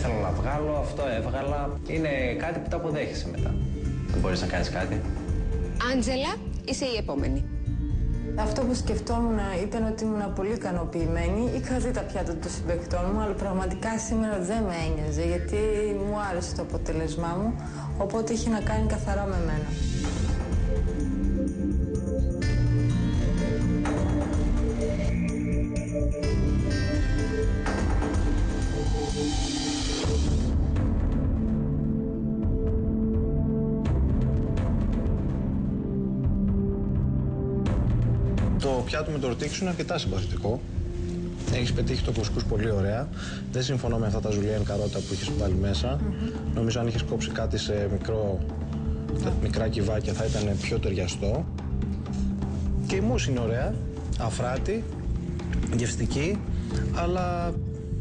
ήθελα να βγάλω, αυτό έβγαλα. Είναι κάτι που τα αποδέχεσαι μετά. Δεν μπορείς να κάνεις κάτι. Άντζελα, είσαι η επόμενη. Αυτό που σκεφτόμουν ήταν ότι ήμουν πολύ ικανοποιημένη. Είχα δει τα πιάτα των συμπαικτών μου, αλλά πραγματικά σήμερα δεν με ένοιαζε, γιατί μου άρεσε το αποτέλεσμά μου, οπότε είχε να κάνει καθαρά με μένα. Το πιάτο με το ορτίξι είναι αρκετά συμπαθητικό. Έχεις πετύχει το κουσκούς πολύ ωραία. Δεν συμφωνώ με αυτά τα ζουλιέν καρότα που έχεις βάλει μέσα. Νομίζω αν είχες κόψει κάτι σε μικρά κυβάκια θα ήταν πιο ταιριαστό. Και η μους είναι ωραία, αφράτη, γευστική, αλλά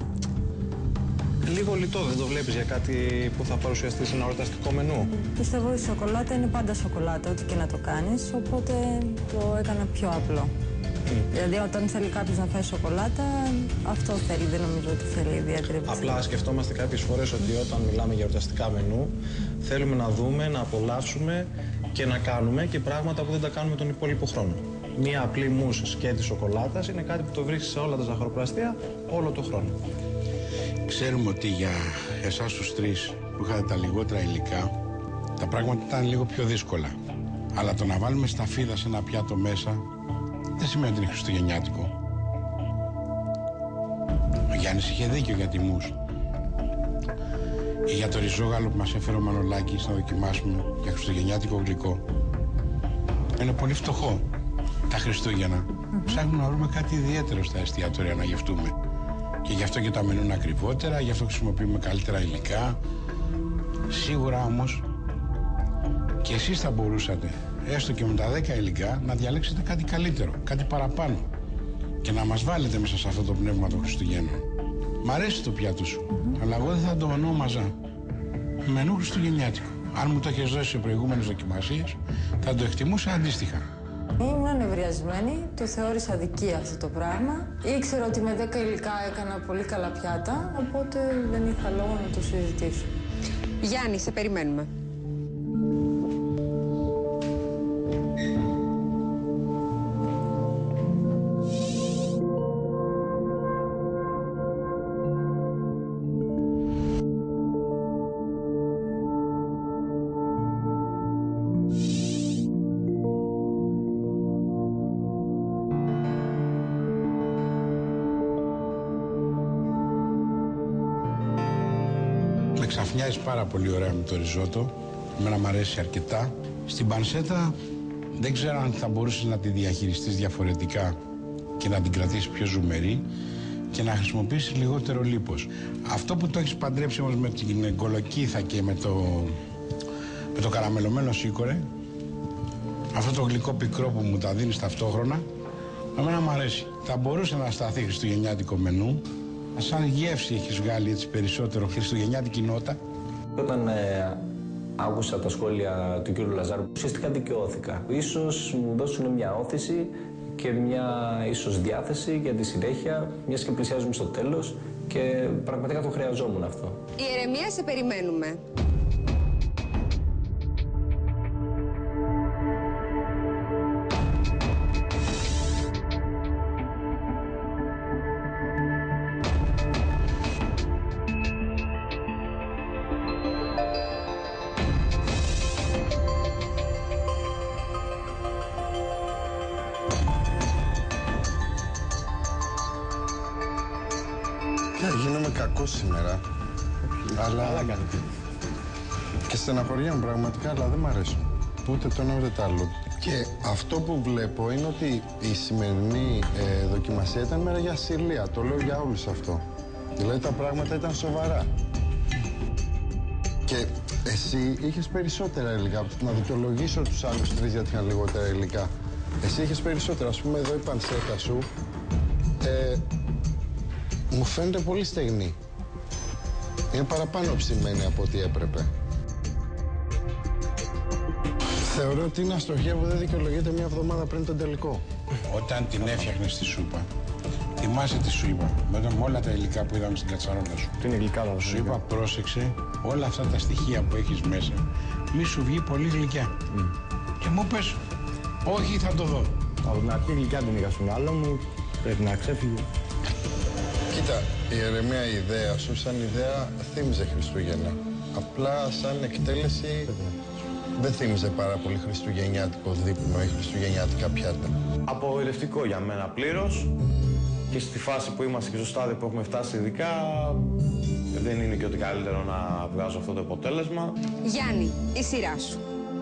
λίγο λιτό. Δεν το βλέπεις για κάτι που θα παρουσιαστεί σε ένα εορταστικό μενού. Πιστεύω η σοκολάτα είναι πάντα σοκολάτα, ό,τι και να το κάνεις, οπότε το έκανα πιο απλό. Δηλαδή, όταν θέλει κάποιος να φάει σοκολάτα, αυτό θέλει, δεν νομίζω ότι θέλει ιδιαίτερη επιστήμη. Απλά σκεφτόμαστε κάποιες φορές ότι όταν μιλάμε για εορταστικά μενού, θέλουμε να δούμε, να απολαύσουμε και να κάνουμε και πράγματα που δεν τα κάνουμε τον υπόλοιπο χρόνο. Μία απλή μους σκέτη σοκολάτας είναι κάτι που το βρίσκεις σε όλα τα ζαχαροπλαστεία όλο το χρόνο. Ξέρουμε ότι για εσάς τους τρεις που είχατε τα λιγότερα υλικά, τα πράγματα ήταν λίγο πιο δύσκολα. Αλλά το να βάλουμε σταφίδα σε ένα πιάτο μέσα δεν σημαίνει ότι είναι χριστουγεννιάτικο. Ο Γιάννης είχε δίκιο για τη μους. Ή για το ριζόγαλο που μας έφερε ο Μανολάκης να δοκιμάσουμε για χριστουγεννιάτικο γλυκό. Είναι πολύ φτωχό τα Χριστούγεννα. Ψάχνουμε να βρούμε κάτι ιδιαίτερο στα εστιατόρια να γευτούμε. Και γι' αυτό και τα μενού είναι ακριβότερα, γι' αυτό χρησιμοποιούμε καλύτερα υλικά. Σίγουρα όμως και εσείς θα μπορούσατε, έστω και με τα 10 υλικά, να διαλέξετε κάτι καλύτερο, κάτι παραπάνω. Και να μας βάλετε μέσα σε αυτό το πνεύμα των Χριστουγέννων. Μ' αρέσει το πιάτο σου, αλλά εγώ δεν θα το ονόμαζα μενού χριστουγεννιάτικο. Αν μου το έχεις δώσει σε προηγούμενες δοκιμασίες, θα το εκτιμούσα αντίστοιχα. Ήμουν νευριασμένη, το θεώρησα αδικία αυτό το πράγμα. Ήξερα ότι με 10 υλικά έκανα πολύ καλά πιάτα, οπότε δεν είχα λόγο να το συζητήσω. Γιάννη, σε περιμένουμε. Ξαφνιάζει πάρα πολύ ωραία με το ριζότο. Εμένα μου αρέσει αρκετά. Στην πανσέτα δεν ξέρω αν θα μπορούσες να τη διαχειριστείς διαφορετικά και να την κρατήσεις πιο ζουμερή και να χρησιμοποιήσεις λιγότερο λίπος. Αυτό που το έχεις παντρέψει όμως με την κολοκύθα και με το καραμελωμένο σίκορε, αυτό το γλυκό πικρό που μου τα δίνεις ταυτόχρονα, εμένα μου αρέσει. Θα μπορούσε να σταθεί χριστουγεννιάτικο μενού. Σαν γεύση έχεις βγάλει έτσι περισσότερο χριστουγεννιάτικη νότα. Όταν άκουσα τα σχόλια του κ. Λαζάρου, ουσιαστικά δικαιώθηκα. Ίσως μου δώσουν μια όθηση και μια ίσως διάθεση για τη συνέχεια, μιας και πλησιάζουμε στο τέλος και πραγματικά το χρειαζόμουν αυτό. Η Ερεμία, σε περιμένουμε. Γίνομαι κακός σήμερα, αλλά και στεναχωριέμαι πραγματικά, αλλά δεν μ' αρέσουν. Ούτε το ένα ούτε το άλλο. Και αυτό που βλέπω είναι ότι η σημερινή δοκιμασία ήταν μέρα για ασυλία. Το λέω για όλους αυτό. Δηλαδή τα πράγματα ήταν σοβαρά. Και εσύ είχες περισσότερα υλικά. Να δικαιολογήσω τους άλλους τρεις γιατί είχαν λιγότερα υλικά. Εσύ είχες περισσότερα. Ας πούμε εδώ η πανσέτα σου μου φαίνεται πολύ στεγνή. Είναι παραπάνω ψημένη από ό,τι έπρεπε. Θεωρώ ότι είναι αστοχία που δεν δικαιολογείται μια εβδομάδα πριν τον τελικό. Όταν την έφτιαχνες τη σούπα, Θυμάσαι τι σου είπα, μετά με όλα τα υλικά που είδαμε στην κατσαρόλα σου. Τι είναι γλυκάδα, Σου είπα, πρόσεξε όλα αυτά τα στοιχεία που έχεις μέσα, μη σου βγει πολύ γλυκιά. Και μου πες, όχι, θα το δω. Από την αρχή γλυκιά την είχα στο μυαλό μου, πρέπει να ξέφυγε. Κοίτα, η Ερεμία, η ιδέα σου σαν ιδέα θύμιζε Χριστούγεννα. Απλά σαν εκτέλεση δεν θύμιζε πάρα πολύ χριστουγεννιάτικο δείπνο ή χριστουγεννιάτικα πιάτα. Απογοητευτικό για μένα πλήρως. Και στη φάση που είμαστε και στο στάδιο που έχουμε φτάσει ειδικά, δεν είναι και ότι καλύτερο να βγάζω αυτό το αποτέλεσμα. Γιάννη, η σειρά σου.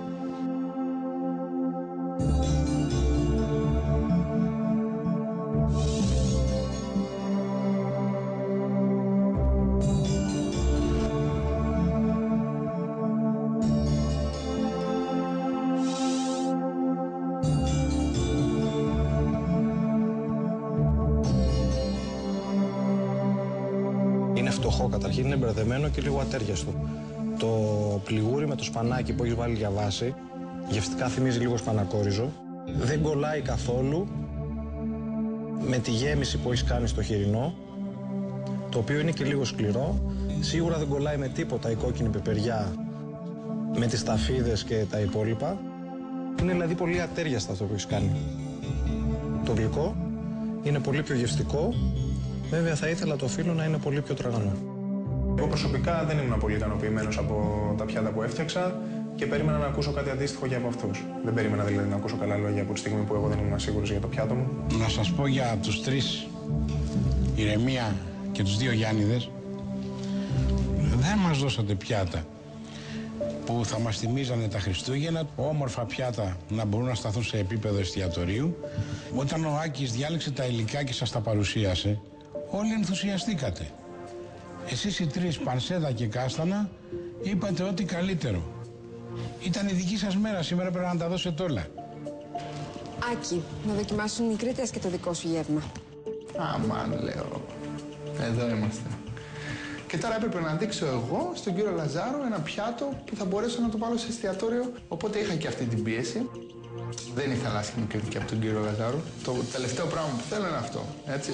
Είναι φτωχό καταρχήν, είναι μπερδεμένο και λίγο ατέριαστο. Το πληγούρι με το σπανάκι που έχεις βάλει για βάση, γευστικά θυμίζει λίγο σπανακόριζο. Δεν κολλάει καθόλου με τη γέμιση που έχεις κάνει στο χοιρινό, το οποίο είναι και λίγο σκληρό. Σίγουρα δεν κολλάει με τίποτα η κόκκινη πιπεριά, με τις σταφίδες και τα υπόλοιπα. Είναι δηλαδή πολύ ατέριαστο αυτό που έχεις κάνει. Το γλυκό είναι πολύ πιο γευστικό. Βέβαια θα ήθελα το φύλλο να είναι πολύ πιο τραγανό. Εγώ προσωπικά δεν ήμουν πολύ ικανοποιημένος από τα πιάτα που έφτιαξα και περίμενα να ακούσω κάτι αντίστοιχο και από αυτούς. Δεν περίμενα δηλαδή να ακούσω καλά λόγια από τη στιγμή που εγώ δεν ήμουν σίγουρος για το πιάτο μου. Να σας πω για τους τρεις, Ηρεμία και τους δύο Γιάννηδες, δεν μας δώσατε πιάτα που θα μας θυμίζανε τα Χριστούγεννα, όμορφα πιάτα να μπορούν να σταθούν σε επίπεδο εστιατορίου. Όταν ο Άκης διάλεξε τα υλικά και σας τα παρουσίασε, όλοι ενθουσιαστήκατε. Εσείς οι τρεις, Πανσέδα και Κάστανα, είπατε ό,τι καλύτερο. Ήταν η δική σας μέρα, σήμερα πρέπει να τα δώσετε όλα. Άκη, να δοκιμάσουν οι Κρήτες και το δικό σου γεύμα. Αμάν, λέω. Εδώ είμαστε. Και τώρα έπρεπε να δείξω εγώ στον κύριο Λαζάρο ένα πιάτο που θα μπορέσω να το βάλω σε εστιατόριο. Οπότε είχα και αυτή την πίεση. Δεν ήθελα άσχημη κριτική από τον κύριο Λαζάρο. Το τελευταίο πράγμα που θέλω είναι αυτό, έτσι.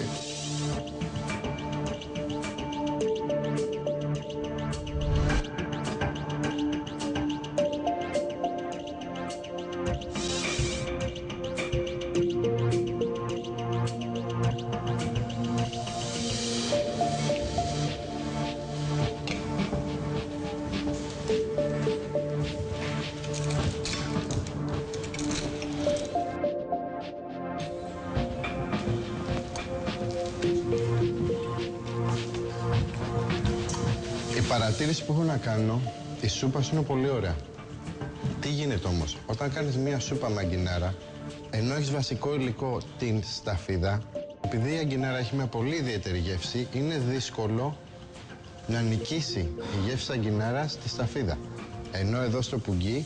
Η παρατήρηση που έχω να κάνω, η σούπα σου είναι πολύ ωραία. Τι γίνεται όμως, όταν κάνεις μία σούπα με αγκινάρα, ενώ έχεις βασικό υλικό την σταφίδα, επειδή η αγκινάρα έχει μια πολύ ιδιαίτερη γεύση, είναι δύσκολο να νικήσει η γεύση της αγκινάρας στη σταφίδα. Ενώ εδώ στο πουγγί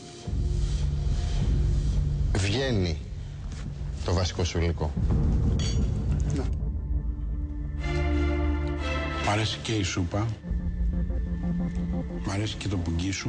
βγαίνει το βασικό σου υλικό. Ναι. Μ' αρέσει και η σούπα. Μ' αρέσει και το πουγγί σου.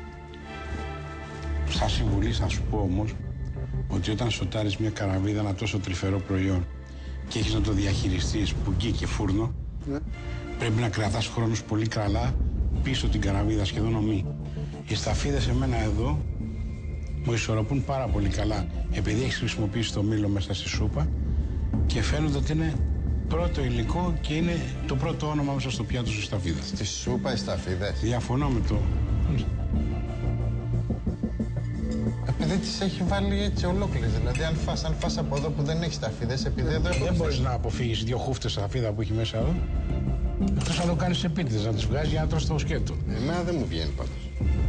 Σαν συμβουλή θα σου πω όμως ότι όταν σοτάρεις μια καραβίδα, ένα τόσο τρυφερό προϊόν και έχεις να το διαχειριστείς πουγγί και φούρνο, πρέπει να κρατάς χρόνους πολύ καλά πίσω την καραβίδα, σχεδόν ομή. Οι σταφίδες εμένα εδώ μου ισορροπούν πάρα πολύ καλά επειδή έχεις χρησιμοποιήσει το μήλο μέσα στη σούπα και φαίνονται ότι είναι πρώτο υλικό και είναι το πρώτο όνομα μέσα στο πιάτο σου σταφίδα. Στη σούπα οι σταφίδες. Διαφωνώ με το. Επειδή τις έχει βάλει έτσι ολόκληρες. Δηλαδή, αν φας από εδώ που δεν έχει σταφίδες, επειδή εδώ Δεν μπορείς να αποφύγεις δύο χούφτες σταφίδα που έχει μέσα εδώ. Εκτός να το κάνεις επίτηδες, να τις βγάζεις για να τρως το σκέτο. Εμένα δεν μου βγαίνει πάντως.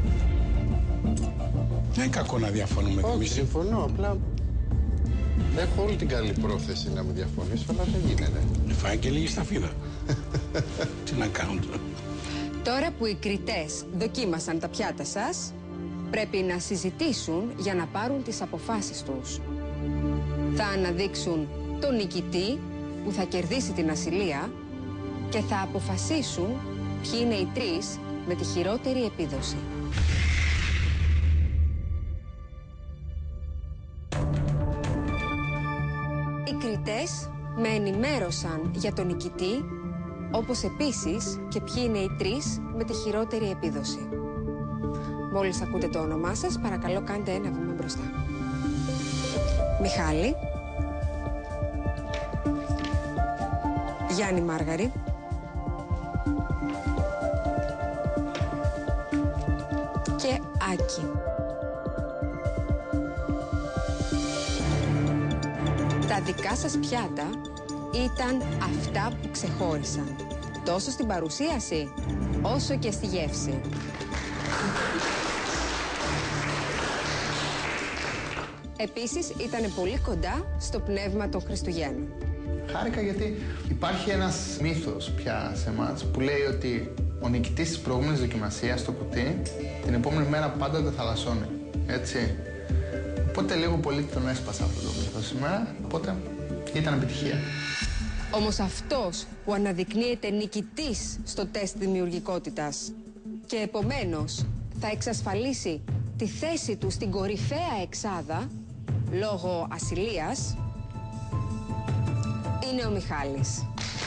Δεν είναι κακό να διαφωνούμε. Όχι, συμφωνώ. Απλά έχω όλη την καλή πρόθεση να με διαφωνήσω, αλλά δεν γίνεται. Φάει και λίγη σταφίδα. Τι να κάνουν τώρα. Τώρα που οι Κρητές δοκίμασαν τα πιάτα σας, πρέπει να συζητήσουν για να πάρουν τις αποφάσεις τους. Θα αναδείξουν τον νικητή που θα κερδίσει την ασυλία και θα αποφασίσουν ποιοι είναι οι τρεις με τη χειρότερη επίδοση. Οι Κρητές με ενημέρωσαν για τον νικητή, όπως επίσης και ποιοι είναι οι 3 με τη χειρότερη επίδοση. Μόλις ακούτε το όνομά σας, παρακαλώ κάντε ένα βήμα μπροστά. Μιχάλη, Γιάννη Μάργαρη, και Άκη. Τα δικά σας πιάτα ήταν αυτά που ξεχώρισαν, τόσο στην παρουσίαση, όσο και στη γεύση. Επίσης, ήταν πολύ κοντά στο πνεύμα των Χριστουγέννων. Χάρηκα γιατί υπάρχει ένας μύθος πια σε εμάς που λέει ότι ο νικητής της προηγούμενης δοκιμασίας στο κουτί την επόμενη μέρα πάντα τα θαλασσώνει. Έτσι. Οπότε λίγο πολύ τον έσπασα αυτό το μύθο σήμερα, οπότε ήταν επιτυχία. Όμως αυτός που αναδεικνύεται νικητής στο τεστ δημιουργικότητας και επομένως θα εξασφαλίσει τη θέση του στην κορυφαία εξάδα λόγω ασυλίας είναι ο Μιχάλης.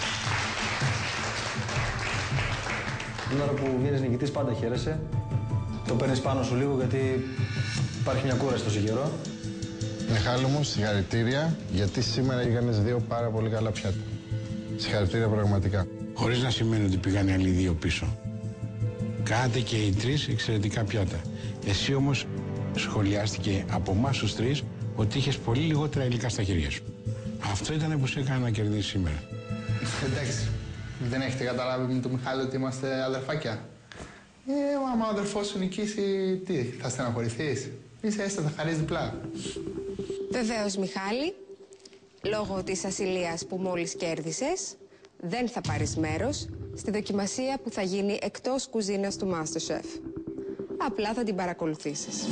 Την ώρα που βγαίνεις νικητής πάντα χαίρεσαι. Το παίρνεις πάνω σου λίγο γιατί υπάρχει μια κούραση τόσο καιρό. Μιχάλη μου, συγχαρητήρια, γιατί σήμερα είχανες 2 πάρα πολύ καλά πιάτα. Συγχαρητήρια πραγματικά. Χωρίς να σημαίνει ότι πήγαν οι άλλοι 2 πίσω. Κάνατε και οι 3 εξαιρετικά πιάτα. Εσύ όμως σχολιάστηκε από εμάς τους 3 ότι είχες πολύ λιγότερα υλικά στα χέρια σου. Αυτό ήταν που σε έκανε να κερδίσεις σήμερα. Εντάξει, δεν έχετε καταλάβει με τον Μιχάλη ότι είμαστε αδερφάκια. Άμα ο αδερφός σου νικήσει, τι, θα στεναχωρηθείς? Είσαι έστω, θα χαρείς διπλά. Βεβαίως, Μιχάλη, λόγω της ασυλίας που μόλις κέρδισες, δεν θα πάρεις μέρος στη δοκιμασία που θα γίνει εκτός κουζίνας του MasterChef. Απλά θα την παρακολουθήσεις.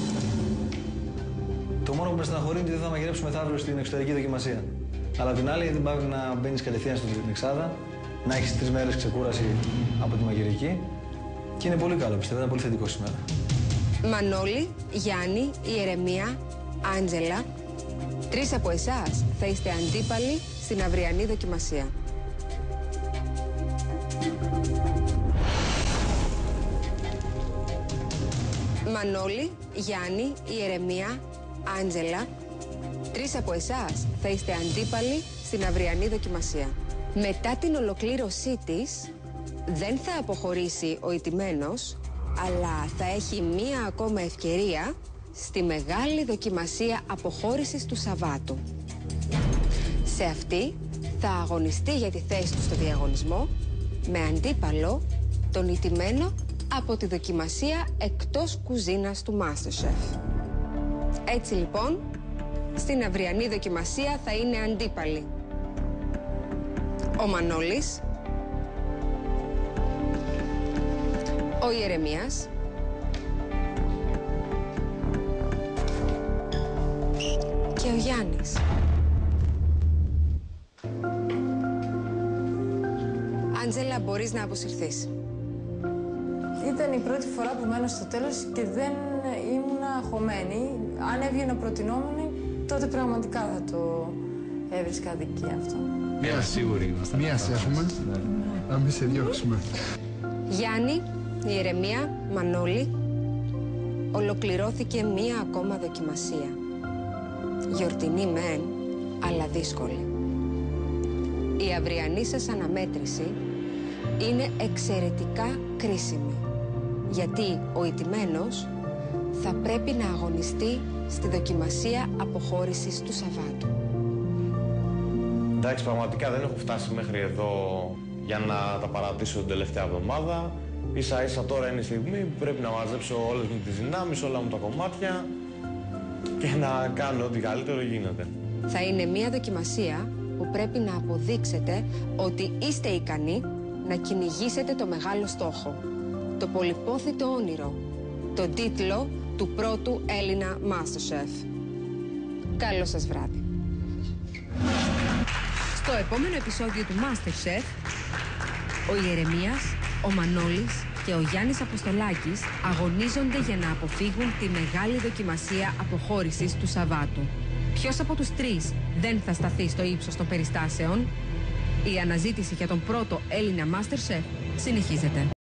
Το μόνο που με στεναχωρεί είναι ότι δεν θα μαγειρέψουμε μεθαύριο στην εξωτερική δοκιμασία. Αλλά την άλλη, γιατί πάει να μπαίνεις κατευθείαν στην εξάδα, να έχεις 3 μέρες ξεκούραση από τη μαγειρική. Και είναι πολύ καλό, πιστεύω, είναι πολύ θετικό σήμερα. Μανώλη, Γιάννη, Ιερεμία, Άντζελα, 3 από εσάς θα είστε αντίπαλοι στην αυριανή δοκιμασία. Μανώλη, Γιάννη, Ιερεμία, Άντζελα, 3 από εσάς θα είστε αντίπαλοι στην αυριανή δοκιμασία. Μετά την ολοκλήρωσή της, δεν θα αποχωρήσει ο ηττημένος, αλλά θα έχει μία ακόμα ευκαιρία στη μεγάλη δοκιμασία αποχώρησης του Σαββάτου. Σε αυτή θα αγωνιστεί για τη θέση του στο διαγωνισμό με αντίπαλο τον ηττημένο από τη δοκιμασία εκτός κουζίνας του MasterChef. Έτσι λοιπόν, στην αυριανή δοκιμασία θα είναι αντίπαλοι ο Μανώλης, ο Ιερεμίας και ο Γιάννης. Άντζελα, μπορείς να αποσυρθείς. Ήταν η πρώτη φορά που μένω στο τέλος και δεν ήμουν αγχωμένη. Αν έβγαινα προτινόμενη, τότε πραγματικά θα το έβρισκα αδικία αυτό. Μία σίγουρη είμαστε. Μία σε έχουμε, να μην σε διώξουμε. Γιάννη, Ιερεμία, Μανώλη, ολοκληρώθηκε μία ακόμα δοκιμασία. Γιορτινή μεν, αλλά δύσκολη. Η αυριανή σας αναμέτρηση είναι εξαιρετικά κρίσιμη, γιατί ο ηττημένος θα πρέπει να αγωνιστεί στη δοκιμασία αποχώρησης του Σαββάτου. Εντάξει, πραγματικά δεν έχω φτάσει μέχρι εδώ για να τα παρατήσω την τελευταία εβδομάδα. Ίσα ίσα τώρα είναι η στιγμή που πρέπει να μαζέψω όλες μου τις δυνάμεις, όλα μου τα κομμάτια και να κάνω ό,τι καλύτερο γίνεται. Θα είναι μία δοκιμασία που πρέπει να αποδείξετε ότι είστε ικανοί να κυνηγήσετε το μεγάλο στόχο, το πολυπόθητο όνειρο, τον τίτλο του πρώτου Έλληνα MasterChef. Καλό σας βράδυ. Στο επόμενο επεισόδιο του MasterChef, ο Ιερεμίας, ο Μανώλης και ο Γιάννης Αποστολάκης αγωνίζονται για να αποφύγουν τη μεγάλη δοκιμασία αποχώρησης του Σαββάτου. Ποιος από τους τρεις δεν θα σταθεί στο ύψος των περιστάσεων? Η αναζήτηση για τον πρώτο Έλληνα MasterChef συνεχίζεται.